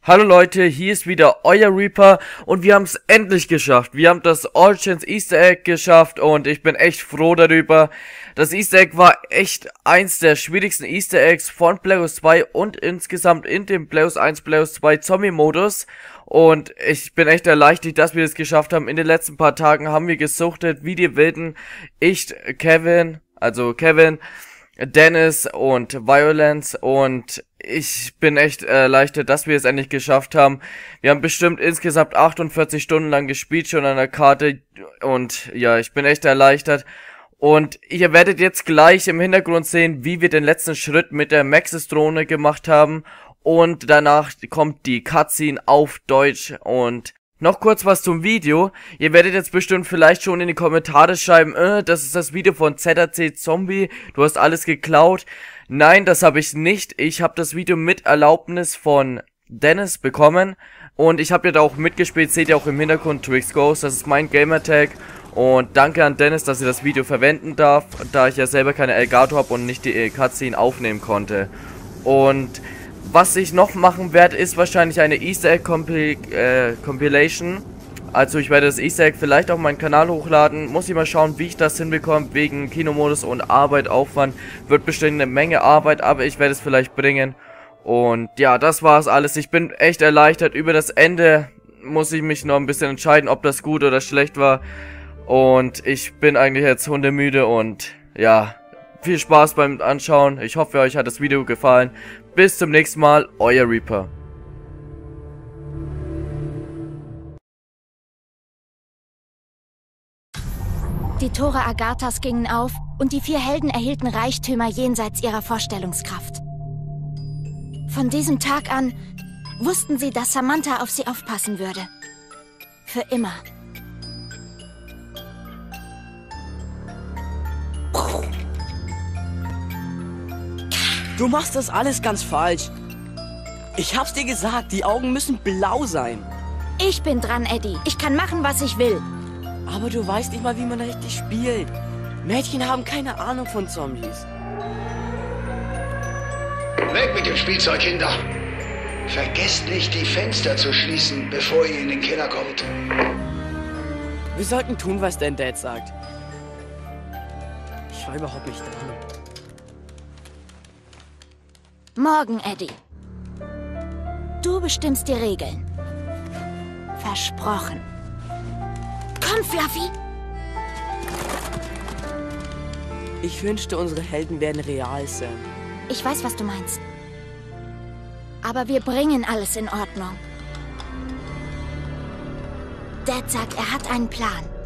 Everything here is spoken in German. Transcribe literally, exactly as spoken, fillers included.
Hallo Leute, hier ist wieder euer Reaper und wir haben es endlich geschafft. Wir haben das Origins Easter Egg geschafft und ich bin echt froh darüber. Das Easter Egg war echt eins der schwierigsten Easter Eggs von Black Ops zwei und insgesamt in dem Black Ops eins Black Ops zwei Zombie-Modus. Und ich bin echt erleichtert, dass wir das geschafft haben. In den letzten paar Tagen haben wir gesuchtet wie die Wilden. Ich, Kevin, also Kevin, Dennis und Violence, und ich bin echt erleichtert, dass wir es endlich geschafft haben. Wir haben bestimmt insgesamt achtundvierzig Stunden lang gespielt schon an der Karte und ja, ich bin echt erleichtert. Und ihr werdet jetzt gleich im Hintergrund sehen, wie wir den letzten Schritt mit der Maxis-Drohne gemacht haben, und danach kommt die Cutscene auf Deutsch. Und noch kurz was zum Video. Ihr werdet jetzt bestimmt vielleicht schon in die Kommentare schreiben, äh, das ist das Video von Z A C Zombie, du hast alles geklaut. Nein, das habe ich nicht. Ich habe das Video mit Erlaubnis von Dennis bekommen und ich habe ja da auch mitgespielt, seht ihr auch im Hintergrund Twix Ghost, das ist mein Gamertag. Und danke an Dennis, dass ich das Video verwenden darf, da ich ja selber keine Elgato habe und nicht die Cutscene aufnehmen konnte. Und was ich noch machen werde, ist wahrscheinlich eine Easter Egg Compil äh, Compilation. Also ich werde das Easter Egg vielleicht auf meinen Kanal hochladen. Muss ich mal schauen, wie ich das hinbekomme. Wegen Kinomodus und Arbeit, Aufwand. Wird bestimmt eine Menge Arbeit, aber ich werde es vielleicht bringen. Und ja, das war's alles. Ich bin echt erleichtert. Über das Ende muss ich mich noch ein bisschen entscheiden, ob das gut oder schlecht war. Und ich bin eigentlich jetzt hundemüde und ja, viel Spaß beim Anschauen. Ich hoffe, euch hat das Video gefallen. Bis zum nächsten Mal, euer Reaper. Die Tore Agathas gingen auf und die vier Helden erhielten Reichtümer jenseits ihrer Vorstellungskraft. Von diesem Tag an wussten sie, dass Samantha auf sie aufpassen würde. Für immer. Du machst das alles ganz falsch. Ich hab's dir gesagt, die Augen müssen blau sein. Ich bin dran, Eddie. Ich kann machen, was ich will. Aber du weißt nicht mal, wie man richtig spielt. Mädchen haben keine Ahnung von Zombies. Weg mit dem Spielzeug, Kinder. Vergesst nicht, die Fenster zu schließen, bevor ihr in den Keller kommt. Wir sollten tun, was dein Dad sagt. Ich war überhaupt nicht dran. Morgen, Eddie. Du bestimmst die Regeln. Versprochen. Komm, Fluffy! Ich wünschte, unsere Helden wären real, Sam. Ich weiß, was du meinst. Aber wir bringen alles in Ordnung. Dad sagt, er hat einen Plan.